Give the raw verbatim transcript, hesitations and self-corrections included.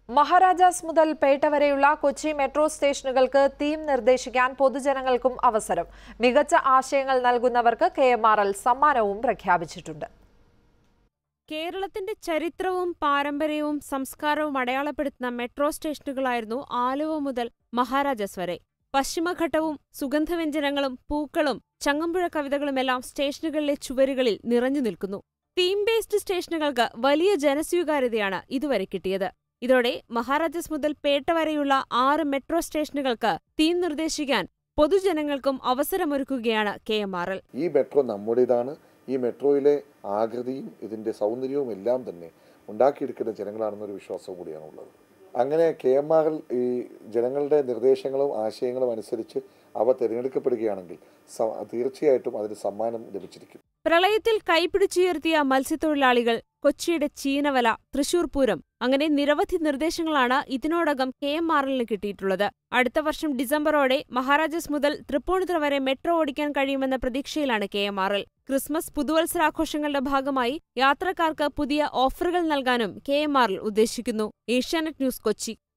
മഹാരാജാസ് മുതൽ പേട്ട വരെയുള്ള Kochi metro സ്റ്റേഷനുകൾക്ക് theme നിർദ്ദേശിക്കാൻ പൊതുജനങ്ങൾക്കും അവസരം. മികച്ച ആശയങ്ങൾ നൽകുന്നവർക്ക് കെ എം ആർ എൽ സമ്മാനവും പ്രഖ്യാപിച്ചിട്ടുണ്ട്. കേരളത്തിന്റെ ചരിത്രവും പാരമ്പര്യവും സംസ്കാരവും അടയാളപ്പെടുത്തുന്ന മെട്രോ സ്റ്റേഷനുകളായിരുന്നു ആലുവ മുതൽ മഹാരാജാസ് വരെ. പശ്ചിമഘട്ടവും സുഗന്ധവ്യഞ്ജനങ്ങളും പൂക്കളും ചങ്ങമ്പുഴ കവിതകളുമെല്ലാം സ്റ്റേഷനുകളിലെ ചുവരുകളിൽ നിറഞ്ഞു നിൽക്കുന്നു. തീം ബേസ്ഡ് സ്റ്റേഷനുകൾക്ക് വലിയ ജനസ്വീകാര്യതയാണ് ഇതുവരെ കിട്ടിയത്. ഇതോടെ മഹാരാജാസ് മുതൽ പേട്ട വരെയുള്ള ആറ് മെട്രോ സ്റ്റേഷനുകൾക്ക് തീം നിർദ്ദേശിക്കാൻ പൊതുജനങ്ങൾക്കും അവസരമൊരുക്കുകയാണ് കെ എം ആർ എൽ. ഈ മെട്രോ നമ്മുടേതാണ്. ഈ മെട്രോയിലെ ആകൃതിയും ഇതിൻ്റെ സൗന്ദര്യവും എല്ലാം തന്നെ ഉണ്ടാക്കിയെടുക്കുന്ന ജനങ്ങളാണെന്നൊരു വിശ്വാസവും കൂടിയാണുള്ളത്. അങ്ങനെ കെ എം ആർ എൽ ഈ ജനങ്ങളുടെ നിർദ്ദേശങ്ങളും ആശയങ്ങളും അനുസരിച്ച് അവ തിരഞ്ഞെടുക്കപ്പെടുകയാണെങ്കിൽ തീർച്ചയായിട്ടും അതിന് സമ്മാനം ലഭിച്ചിരിക്കും. പ്രളയത്തിൽ കൈപിടിച്ചുയർത്തിയ മത്സ്യത്തൊഴിലാളികൾ, കൊച്ചിയുടെ ചീനവല, തൃശൂർ പൂരം അങ്ങനെ നിരവധി നിർദ്ദേശങ്ങളാണ് ഇതിനോടകം കെ എം ആർ എല്ലിന് കിട്ടിയിട്ടുള്ളത്. അടുത്ത വർഷം ഡിസംബറോടെ മഹാരാജാസ് മുതൽ തൃപ്പൂണിത്തുറ വരെ മെട്രോ ഓടിക്കാൻ കഴിയുമെന്ന പ്രതീക്ഷയിലാണ് K M R L. Christmas, പുതുവത്സരാഘോഷങ്ങളുടെ ഭാഗമായി യാത്രക്കാർക്ക് പുതിയ ഓഫറുകൾ നൽകാനും കെ എം ആർ എൽ ഉദ്ദേശിക്കുന്നു. ഏഷ്യാനെറ്റ് ന്യൂസ്, കൊച്ചി.